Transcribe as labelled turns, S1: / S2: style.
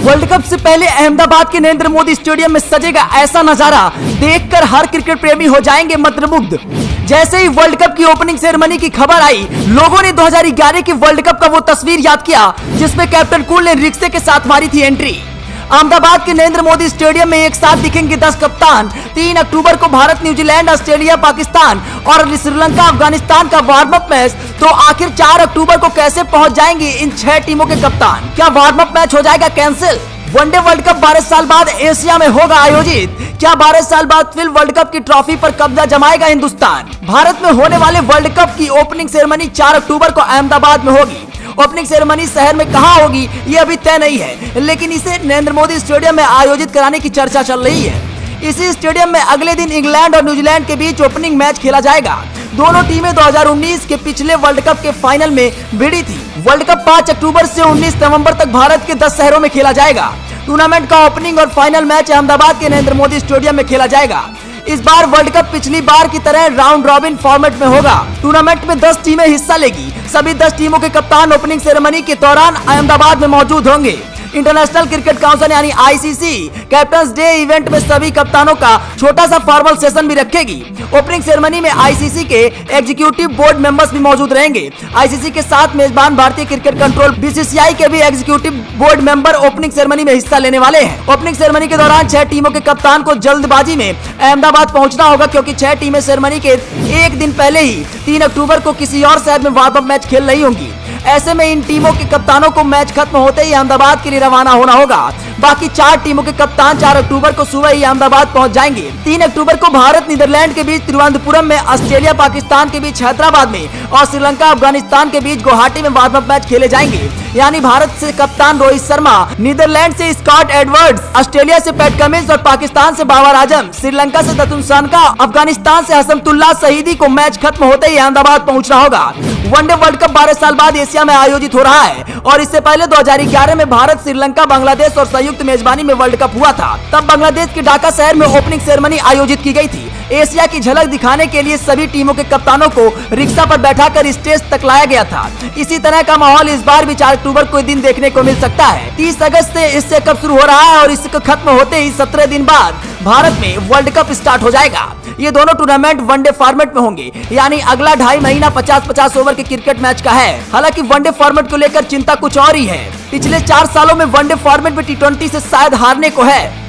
S1: World cup से पहले अहमदाबाद के नरेंद्र मोदी स्टेडियम में सजेगा ऐसा नजारा देखकर हर क्रिकेट प्रेमी हो जाएंगे मंत्रमुग्ध। जैसे ही वर्ल्ड कप की ओपनिंग सेरेमनी की खबर आई, लोगों ने 2011 की वर्ल्ड कप का वो तस्वीर याद किया जिसमें कैप्टन कूल ने रिक्शे के साथ मारी थी एंट्री। अहमदाबाद के नरेंद्र मोदी स्टेडियम में एक साथ दिखेंगे 10 कप्तान। 3 अक्टूबर को भारत, न्यूजीलैंड, ऑस्ट्रेलिया, पाकिस्तान और श्रीलंका, अफगानिस्तान का वार्म अप मैच। तो आखिर 4 अक्टूबर को कैसे पहुंच जाएंगे इन 6 टीमों के कप्तान? क्या वार्म अप मैच हो जाएगा कैंसिल? वनडे वर्ल्ड कप 12 साल बाद एशिया में होगा आयोजित। क्या 12 साल बाद फिर वर्ल्ड कप की ट्रॉफी पर कब्जा जमाएगा हिंदुस्तान? भारत में होने वाले वर्ल्ड कप की ओपनिंग सेरेमनी 4 अक्टूबर को अहमदाबाद में होगी। ओपनिंग सेरेमनी शहर में कहां होगी ये अभी तय नहीं है, लेकिन इसे नरेंद्र मोदी स्टेडियम में आयोजित कराने की चर्चा चल रही है। इसी स्टेडियम में अगले दिन इंग्लैंड और न्यूजीलैंड के बीच ओपनिंग मैच खेला जाएगा। दोनों टीमें 2019 के पिछले वर्ल्ड कप के फाइनल में भिड़ी थी। वर्ल्ड कप 5 अक्टूबर से 19 नवंबर तक भारत के 10 शहरों में खेला जाएगा। टूर्नामेंट का ओपनिंग और फाइनल मैच अहमदाबाद के नरेंद्र मोदी स्टेडियम में खेला जाएगा। इस बार वर्ल्ड कप पिछली बार की तरह राउंड रॉबिन फॉर्मेट में होगा। टूर्नामेंट में 10 टीमें हिस्सा लेगी। सभी 10 टीमों के कप्तान ओपनिंग सेरेमनी के दौरान अहमदाबाद में मौजूद होंगे। इंटरनेशनल क्रिकेट काउंसिल यानी आईसीसी कैप्टन्स डे इवेंट में सभी कप्तानों का छोटा सा फॉर्मल सेशन भी रखेगी। ओपनिंग सेरेमनी में आईसीसी के एग्जीक्यूटिव बोर्ड मेंबर्स भी मौजूद रहेंगे। आईसीसी के साथ मेजबान भारतीय क्रिकेट कंट्रोल बीसीसीआई के भी executive board member opening ceremony में हिस्सा लेने वाले हैं। ओपनिंग सेरेमनी के दौरान 6 टीमों के कप्तान को जल्दबाजी में अहमदाबाद पहुंचना होगा, क्योंकि 6 टीमें सेरेमनी के एक दिन पहले ही 3 अक्टूबर को किसी और शहर में वार्म अप मैच खेल रही होंगी। ऐसे में इन टीमों के कप्तानों को मैच खत्म होते ही अहमदाबाद के लिए रवाना होना होगा। बाकी 4 टीमों के कप्तान 4 अक्टूबर को सुबह ही अहमदाबाद पहुंच जाएंगे। 3 अक्टूबर को भारत, नीदरलैंड के बीच तिरुवनंतपुरम में, ऑस्ट्रेलिया, पाकिस्तान के बीच हैदराबाद में और श्रीलंका, अफगानिस्तान के बीच गुवाहाटी में वार्म अप मैच खेले जाएंगे। यानी भारत से कप्तान रोहित शर्मा, नीदरलैंड से स्कॉट एडवर्ड्स, ऑस्ट्रेलिया से पैट कमिंस और पाकिस्तान से बाबर आजम, श्रीलंका से दतुन सानका, अफगानिस्तान से हसमतुल्लाह शहीदी को मैच खत्म होते ही अहमदाबाद पहुंचना होगा। वनडे वर्ल्ड कप 12 साल बाद एशिया में आयोजित हो रहा है और इससे पहले 2011 में भारत, श्रीलंका, बांग्लादेश और संयुक्त मेजबानी में वर्ल्ड कप हुआ था। तब बांग्लादेश के ढाका शहर में ओपनिंग सेरेमनी आयोजित की गई थी। एशिया की झलक दिखाने के लिए सभी टीमों के कप्तानों को रिक्शा पर बैठाकर स्टेज तक लाया गया था। इसी तरह का माहौल इस बार भी 4 अक्टूबर को दिन देखने को मिल सकता है। 30 अगस्त से इससे कप शुरू हो रहा है और इसको खत्म होते ही 17 दिन बाद भारत में वर्ल्ड कप स्टार्ट हो जाएगा। ये दोनों टूर्नामेंट वनडे फॉर्मेट में होंगे, यानी अगला 2.5 महीना 50-50 ओवर के क्रिकेट मैच का है। हालांकि वनडे फॉर्मेट को लेकर चिंता कुछ और ही है। पिछले 4 सालों में वनडे फॉर्मेट में T20 से शायद हारने को है।